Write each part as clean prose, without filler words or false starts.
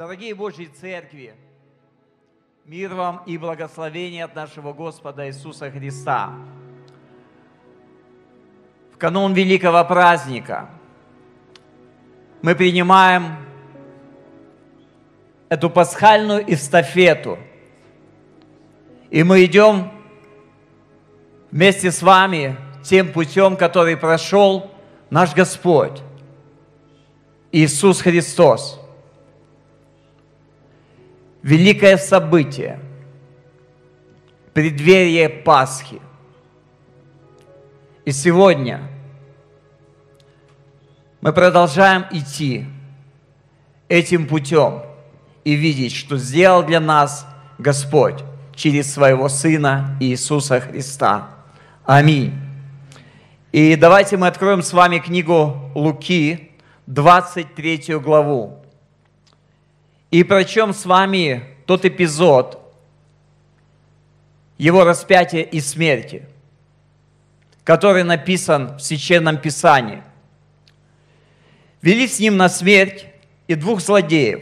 Дорогие Божьи Церкви, мир вам и благословение от нашего Господа Иисуса Христа. В канун великого праздника мы принимаем эту пасхальную эстафету, и мы идем вместе с вами тем путем, который прошел наш Господь Иисус Христос. Великое событие, преддверие Пасхи. И сегодня мы продолжаем идти этим путем и видеть, что сделал для нас Господь через Своего Сына Иисуса Христа. Аминь. И давайте мы откроем с вами книгу Луки, 23 главу. И прочтем с вами тот эпизод Его распятия и смерти, который написан в Священном Писании. Вели с ним на смерть и двух злодеев.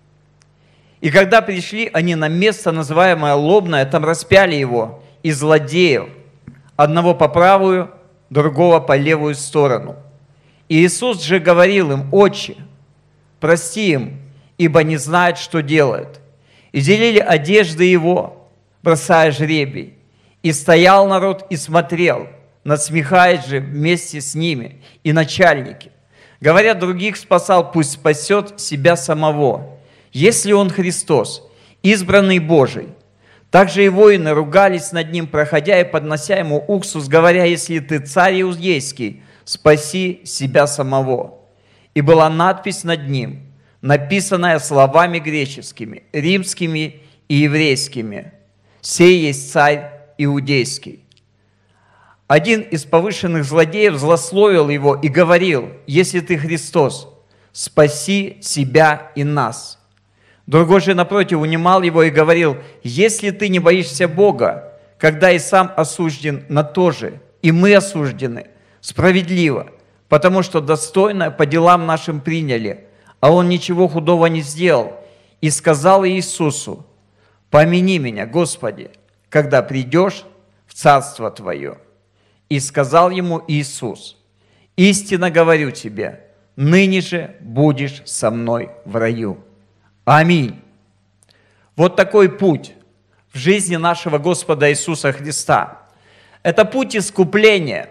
И когда пришли они на место, называемое Лобное, там распяли его и злодеев, одного по правую, другого по левую сторону. И Иисус же говорил им: «Отче, прости им, ибо не знают, что делают». И делили одежды его, бросая жребий. И стоял народ и смотрел, насмехаясь же вместе с ними и начальники. Говоря, других спасал, пусть спасет себя самого, если он Христос, избранный Божий. Также и воины ругались над ним, проходя и поднося ему уксус, говоря: «Если ты царь иудейский, спаси себя самого». И была надпись над ним, написанная словами греческими, римскими и еврейскими: «Сей есть царь иудейский». Один из повышенных злодеев злословил его и говорил: «Если ты Христос, спаси себя и нас». Другой же, напротив, унимал его и говорил: «Если ты не боишься Бога, когда и сам осужден на то же, и мы осуждены, справедливо, потому что достойно по делам нашим приняли, а он ничего худого не сделал». И сказал Иисусу: «Помяни меня, Господи, когда придешь в Царство Твое». И сказал ему Иисус: «Истинно говорю тебе, ныне же будешь со мной в раю». Аминь. Вот такой путь в жизни нашего Господа Иисуса Христа. Это путь искупления,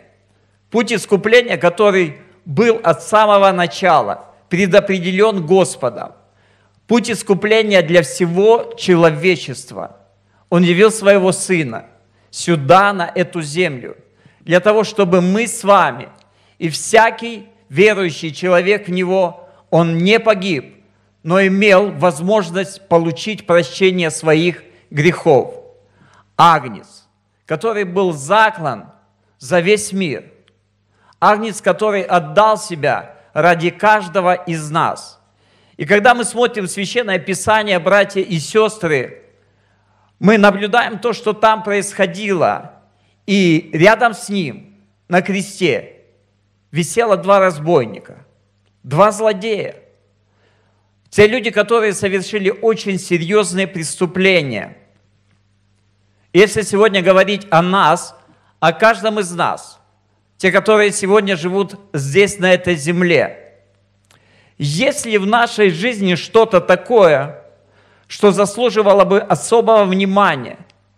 который был от самого начала предопределен Господом. Путь искупления для всего человечества. Он явил Своего Сына сюда, на эту землю, для того, чтобы мы с вами и всякий верующий человек в Него, он не погиб, но имел возможность получить прощение своих грехов. Агнец, который был заклан за весь мир. Агнец, который отдал себя ради каждого из нас. И когда мы смотрим Священное Писание, братья и сестры, мы наблюдаем то, что там происходило. И рядом с ним на кресте висело два разбойника, два злодея. Те люди, которые совершили очень серьезные преступления. Если сегодня говорить о нас, о каждом из нас, те, которые сегодня живут здесь, на этой земле, есть ли в нашей жизни что-то такое, что заслуживало бы особого внимания?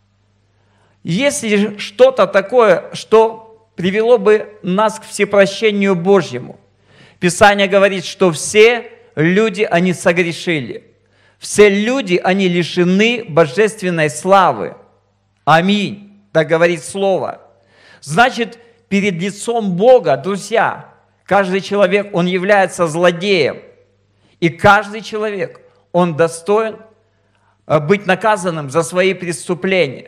Есть ли что-то такое, что привело бы нас к всепрощению Божьему? Писание говорит, что все люди, они согрешили. Все люди, они лишены божественной славы. Аминь. Так говорит Слово. Значит, перед лицом Бога, друзья, каждый человек, он является злодеем. И каждый человек, он достоин быть наказанным за свои преступления.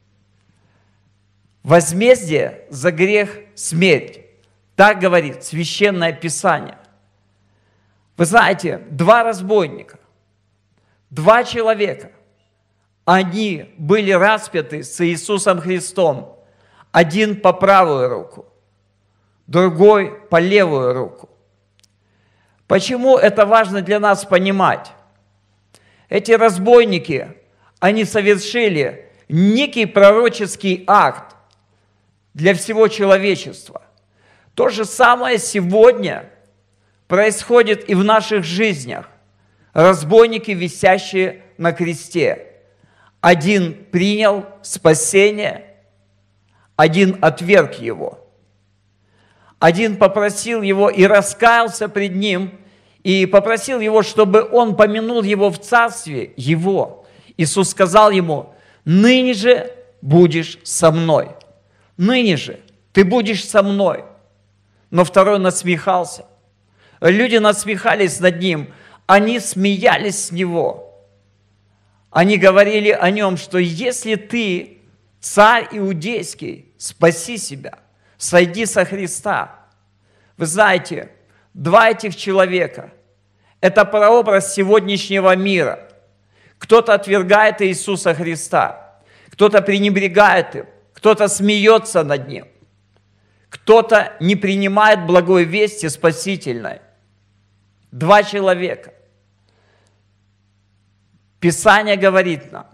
Возмездие за грех – смерть. Так говорит Священное Писание. Вы знаете, два разбойника, два человека, они были распяты с Иисусом Христом. Один по правую руку, другой по левую руку. Почему это важно для нас понимать? Эти разбойники, они совершили некий пророческий акт для всего человечества. То же самое сегодня происходит и в наших жизнях. Разбойники, висящие на кресте. Один принял спасение, один отверг его. Один попросил его и раскаялся пред ним, и попросил его, чтобы он помянул его в царстве его. Иисус сказал ему: «Ныне же будешь со мной». Ныне же ты будешь со мной. Но второй насмехался. Люди насмехались над ним, они смеялись с него. Они говорили о нем, что если ты, царь иудейский, спаси себя, сойди со Христа. Вы знаете, два этих человека – это прообраз сегодняшнего мира. Кто-то отвергает Иисуса Христа, кто-то пренебрегает им, кто-то смеется над ним, кто-то не принимает благой вести спасительной. Два человека. Писание говорит нам,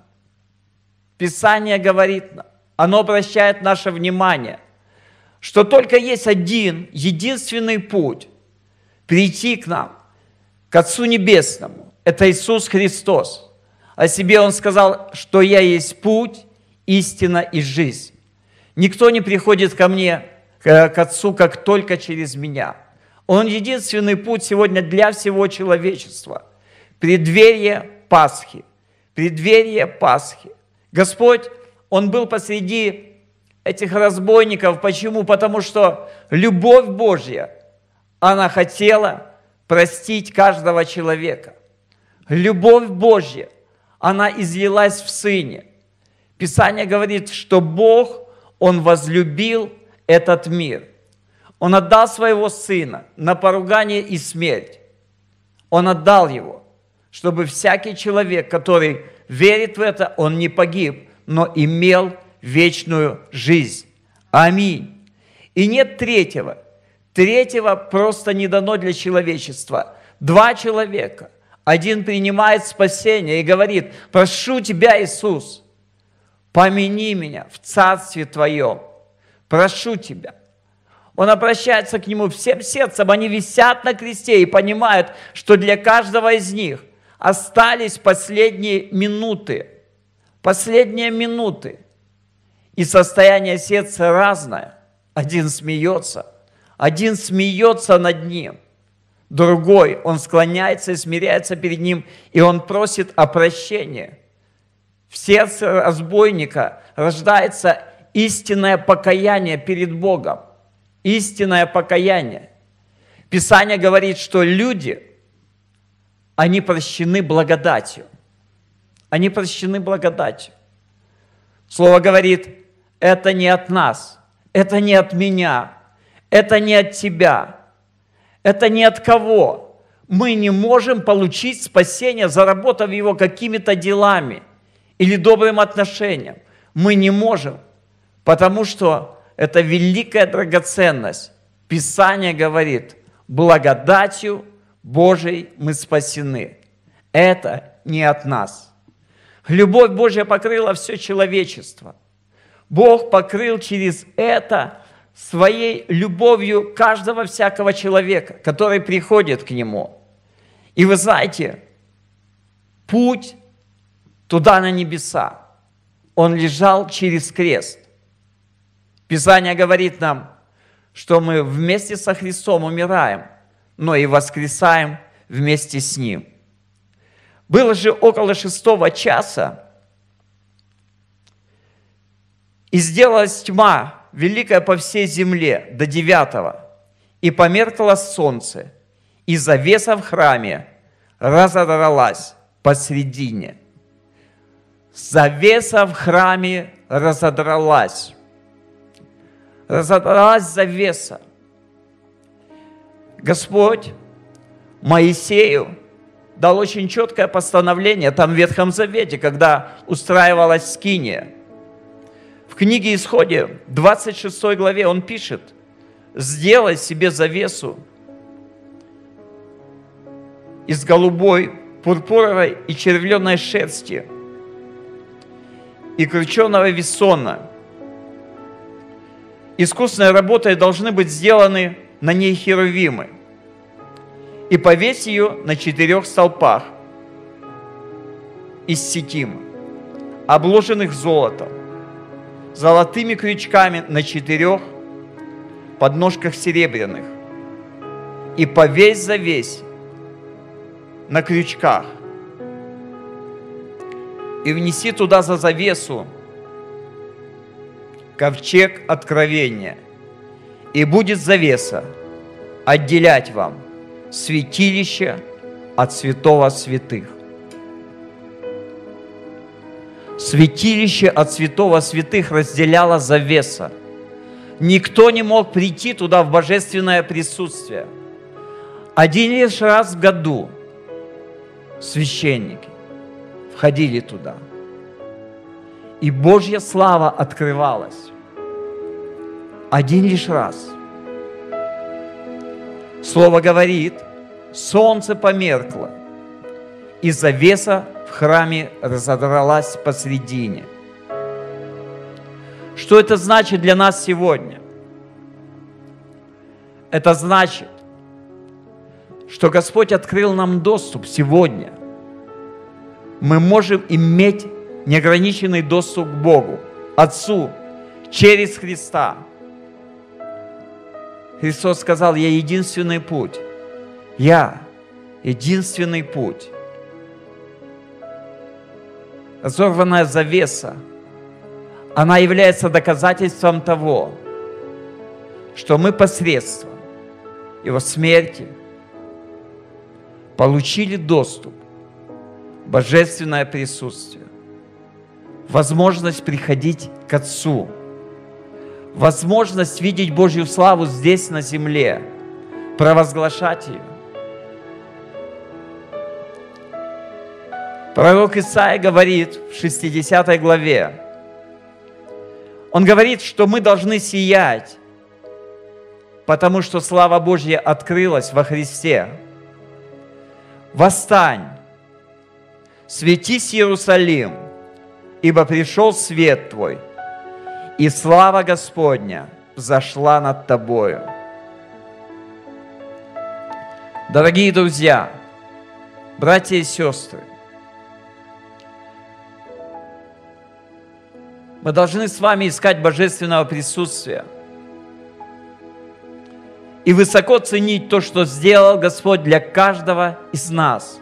оно обращает наше внимание, что только есть один, единственный путь прийти к нам, к Отцу Небесному. Это Иисус Христос. О себе Он сказал, что «Я есть путь, истина и жизнь». Никто не приходит ко мне, к Отцу, как только через меня. Он единственный путь сегодня для всего человечества. Преддверие Пасхи. Преддверие Пасхи. Господь, Он был посреди этих разбойников. Почему? Потому что любовь Божья, она хотела простить каждого человека. Любовь Божья, она излилась в Сыне. Писание говорит, что Бог, Он возлюбил этот мир. Он отдал Своего Сына на поругание и смерть. Он отдал Его, чтобы всякий человек, который верит в это, он не погиб, но имел вечную жизнь. Аминь. И нет третьего. Третьего просто не дано для человечества. Два человека. Один принимает спасение и говорит: «Прошу Тебя, Иисус, помяни меня в Царстве Твоем. Прошу Тебя». Он обращается к Нему всем сердцем. Они висят на кресте и понимают, что для каждого из них остались последние минуты. Последние минуты. И состояние сердца разное. Один смеется над ним. Другой, он склоняется и смиряется перед ним, и он просит о прощении. В сердце разбойника рождается истинное покаяние перед Богом. Истинное покаяние. Писание говорит, что люди, они прощены благодатью. Они прощены благодатью. Слово говорит, это не от нас, это не от меня, это не от тебя, это не от кого. Мы не можем получить спасение, заработав его какими-то делами или добрым отношением. Мы не можем, потому что это великая драгоценность. Писание говорит, благодатью Божией мы спасены. Это не от нас. Любовь Божья покрыла все человечество. Бог покрыл через это своей любовью каждого всякого человека, который приходит к Нему. И вы знаете, путь туда на небеса, он лежал через крест. Писание говорит нам, что мы вместе со Христом умираем, но и воскресаем вместе с Ним. Было же около 6 часа, и сделалась тьма великая по всей земле до 9, и померкло солнце, и завеса в храме разодралась посредине. Завеса в храме разодралась. Разодралась завеса. Господь Моисею дал очень четкое постановление там в Ветхом Завете, когда устраивалась скиния. В книге Исходе, 26 главе, он пишет: «Сделай себе завесу из голубой пурпуровой и червленой шерсти и крученого весона. Искусной работой должны быть сделаны на ней херувимы, и повесь ее на 4 столпах из сетима, обложенных золотом, золотыми крючками на 4 подножках серебряных, и повесь завесь на крючках, и внеси туда за завесу ковчег откровения, и будет завеса отделять вам святилище от святого святых. Святилище от святого святых разделяла завеса. Никто не мог прийти туда в божественное присутствие. Один лишь раз в году священники входили туда, и Божья слава открывалась. Один лишь раз. Слово говорит, солнце померкло, и завеса в храме разодралась посредине. Что это значит для нас сегодня? Это значит, что Господь открыл нам доступ сегодня. Мы можем иметь неограниченный доступ к Богу, Отцу, через Христа. Христос сказал: «Я единственный путь». Я единственный путь. Разорванная завеса, она является доказательством того, что мы посредством Его смерти получили доступ в божественное присутствие, возможность приходить к Отцу, возможность видеть Божью славу здесь, на земле, провозглашать ее. Пророк Исаия говорит в 60 главе, он говорит, что мы должны сиять, потому что слава Божья открылась во Христе. «Восстань, светись, Иерусалим, ибо пришел свет твой, и слава Господня взошла над тобою». Дорогие друзья, братья и сестры, мы должны с вами искать божественного присутствия и высоко ценить то, что сделал Господь для каждого из нас.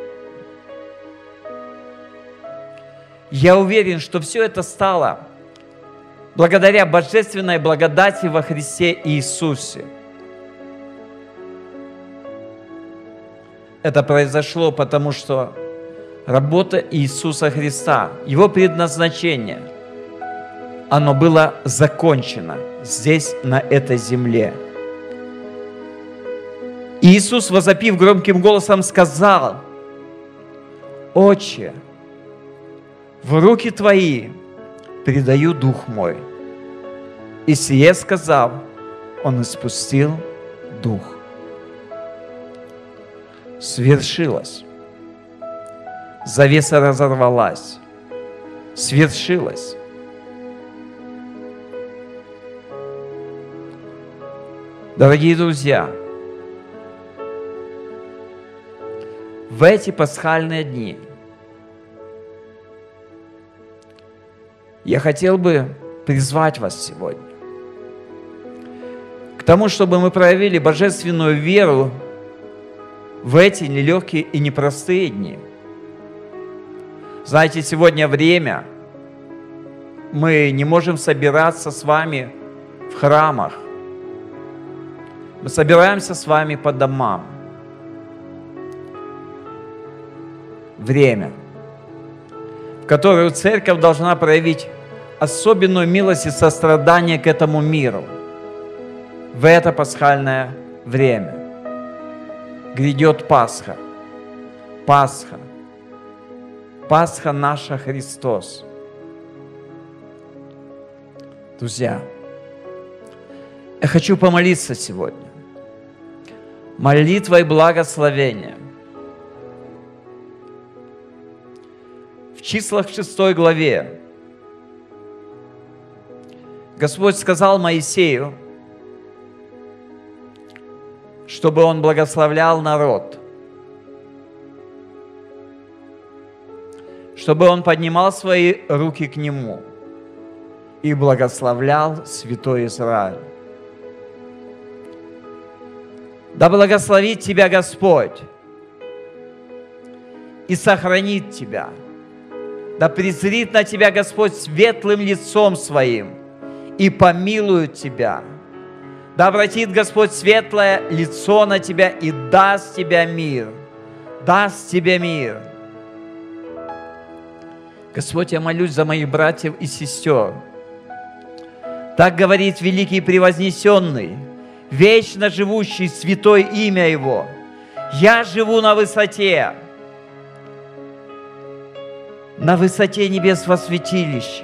Я уверен, что все это стало благодаря божественной благодати во Христе Иисусе. Это произошло потому, что работа Иисуса Христа, Его предназначение, оно было закончено здесь, на этой земле. Иисус, возопив громким голосом, сказал: «Отче, в руки Твои предаю Дух Мой». И сие сказав, Он испустил Дух. Свершилось. Завеса разорвалась. Свершилось. Дорогие друзья, в эти пасхальные дни я хотел бы призвать вас сегодня к тому, чтобы мы проявили божественную веру в эти нелегкие и непростые дни. Знаете, сегодня время, мы не можем собираться с вами в храмах. Мы собираемся с вами по домам. Время, в которое церковь должна проявить особенную милость и сострадание к этому миру. В это пасхальное время грядет Пасха. Пасха. Пасха наша Христос. Друзья, я хочу помолиться сегодня молитвой благословения числах в 6 главе Господь сказал Моисею, чтобы он благословлял народ, чтобы он поднимал свои руки к нему и благословлял святой Израиль. Да благословит тебя Господь и сохранит тебя. Да презрит на тебя Господь светлым лицом своим и помилует тебя. Да обратит Господь светлое лицо на тебя и даст тебе мир. Даст тебе мир. Господь, я молюсь за моих братьев и сестер. Так говорит великий превознесенный, вечно живущий, святое имя Его. Я живу на высоте небес во святилище.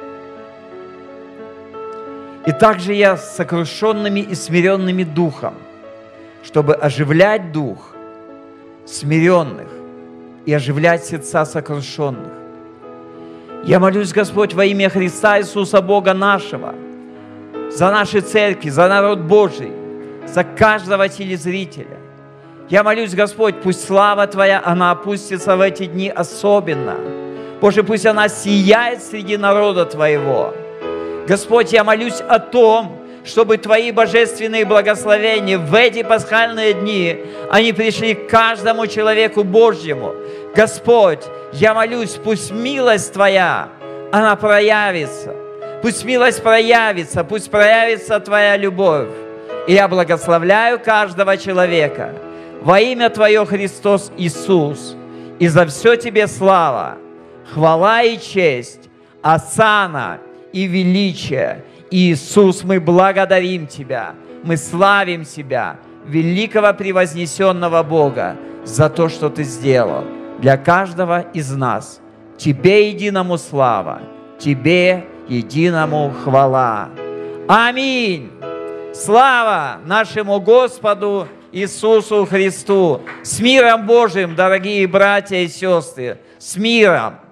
И также я с сокрушенными и смиренными духом, чтобы оживлять дух смиренных и оживлять сердца сокрушенных. Я молюсь, Господь, во имя Христа Иисуса Бога нашего, за наши церкви, за народ Божий, за каждого телезрителя. Я молюсь, Господь, пусть слава Твоя, она опустится в эти дни особенно. Боже, пусть она сияет среди народа Твоего. Господь, я молюсь о том, чтобы Твои божественные благословения в эти пасхальные дни, они пришли к каждому человеку Божьему. Господь, я молюсь, пусть милость Твоя, она проявится. Пусть милость проявится, пусть проявится Твоя любовь. И я благословляю каждого человека во имя Твое, Христос Иисус. И за все Тебе слава, хвала и честь, осанна и величие. Иисус, мы благодарим Тебя, мы славим Тебя, великого превознесенного Бога, за то, что Ты сделал для каждого из нас. Тебе единому слава, Тебе единому хвала. Аминь. Слава нашему Господу Иисусу Христу. С миром Божиим, дорогие братья и сестры, с миром.